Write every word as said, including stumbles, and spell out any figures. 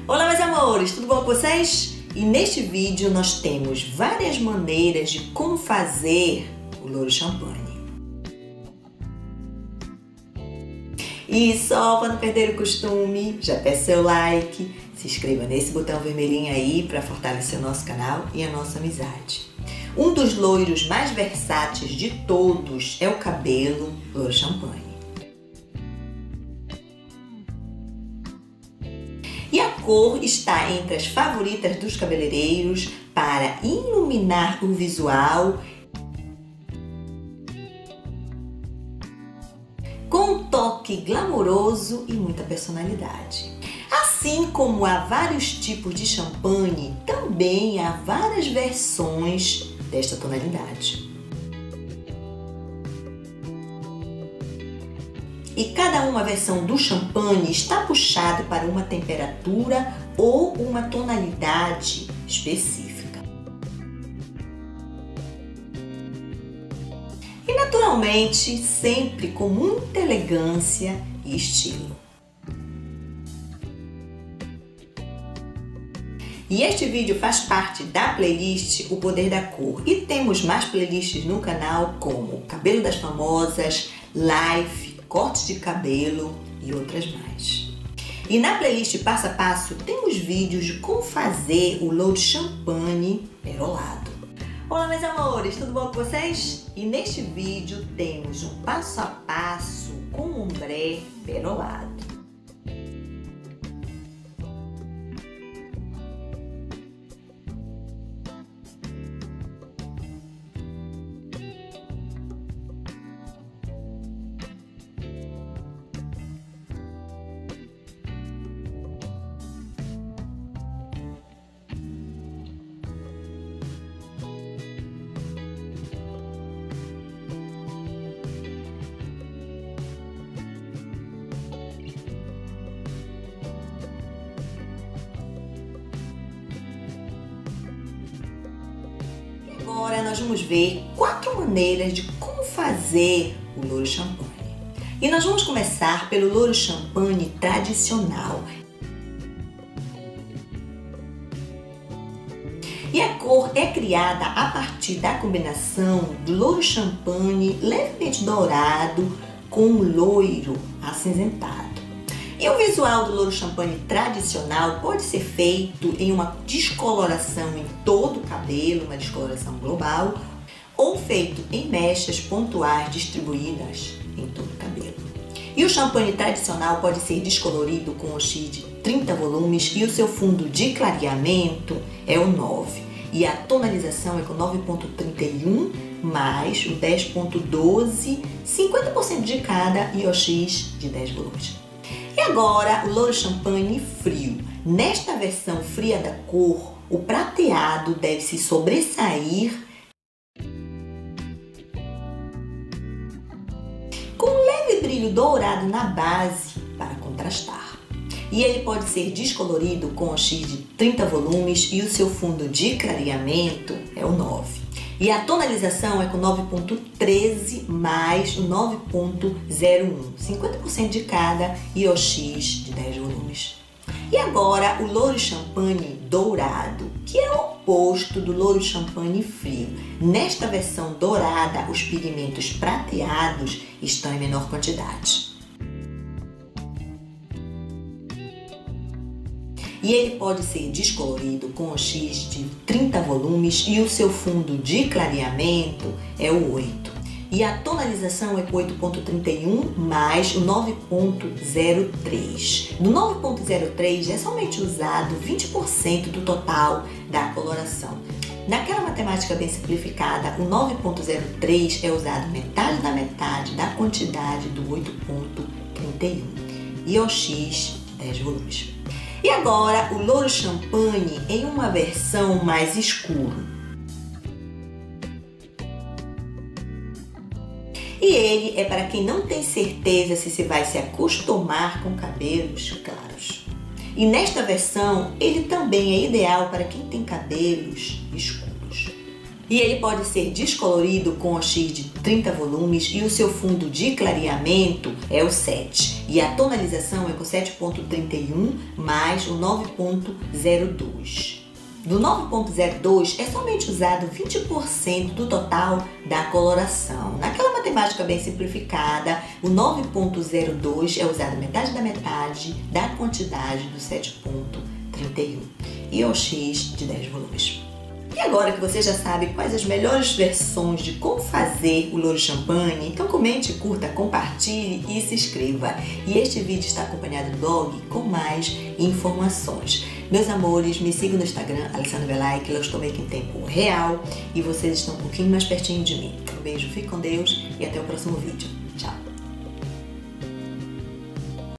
Olá, meus amores, tudo bom com vocês? E neste vídeo nós temos várias maneiras de como fazer o louro champanhe. E só para não perder o costume, já peça seu like, se inscreva nesse botão vermelhinho aí para fortalecer o nosso canal e a nossa amizade. Um dos loiros mais versáteis de todos é o cabelo louro champanhe. E a cor está entre as favoritas dos cabeleireiros para iluminar o visual com um toque glamouroso e muita personalidade. Assim como há vários tipos de champanhe, também há várias versões desta tonalidade. E cada uma versão do champanhe está puxado para uma temperatura ou uma tonalidade específica. E naturalmente, sempre com muita elegância e estilo. E este vídeo faz parte da playlist O Poder da Cor. E temos mais playlists no canal como Cabelo das Famosas, Life, cortes de cabelo e outras mais. E na playlist passo a passo temos vídeos de como fazer o louro champanhe perolado. Olá, meus amores, tudo bom com vocês? E neste vídeo temos um passo a passo com ombré perolado. Agora nós vamos ver quatro maneiras de como fazer o louro champanhe. E nós vamos começar pelo louro champanhe tradicional. E a cor é criada a partir da combinação do louro champanhe levemente dourado com loiro acinzentado. E o visual do louro champanhe tradicional pode ser feito em uma descoloração em todo o cabelo, uma descoloração global, ou feito em mechas pontuais distribuídas em todo o cabelo. E o champanhe tradicional pode ser descolorido com o X de trinta volumes e o seu fundo de clareamento é o nove. E a tonalização é com nove ponto trinta e um mais o dez ponto doze, cinquenta por cento de cada e o X de dez volumes. E agora, o louro champanhe frio. Nesta versão fria da cor, o prateado deve se sobressair com um leve brilho dourado na base para contrastar. E ele pode ser descolorido com o X de trinta volumes e o seu fundo de clareamento é o nove. E a tonalização é com nove ponto treze mais o nove ponto zero um, cinquenta por cento de cada e o X de dez volumes. E agora o louro champanhe dourado, que é o oposto do louro champanhe frio. Nesta versão dourada, os pigmentos prateados estão em menor quantidade. E ele pode ser descolorido com o X de trinta volumes e o seu fundo de clareamento é o oito. E a tonalização é com oito ponto trinta e um mais o nove ponto zero três. No nove ponto zero três é somente usado vinte por cento do total da coloração. Naquela matemática bem simplificada, o nove ponto zero três é usado metade da metade da quantidade do oito ponto trinta e um e o X de dez volumes. E agora o louro champanhe em uma versão mais escuro. E ele é para quem não tem certeza se se vai se acostumar com cabelos claros. E nesta versão ele também é ideal para quem tem cabelos escuros. E ele pode ser descolorido com o X de trinta volumes e o seu fundo de clareamento é o sete. E a tonalização é com sete ponto trinta e um mais o nove ponto zero dois. Do nove ponto zero dois é somente usado vinte por cento do total da coloração. Naquela matemática bem simplificada, o nove ponto zero dois é usado metade da metade da quantidade do sete ponto trinta e um e o X de dez volumes. E agora que você já sabe quais as melhores versões de como fazer o louro champanhe, então comente, curta, compartilhe e se inscreva. E este vídeo está acompanhado do blog com mais informações. Meus amores, me sigam no Instagram, Alessandra Belay, que eu estou meio que em tempo real e vocês estão um pouquinho mais pertinho de mim. Um beijo, fique com Deus e até o próximo vídeo.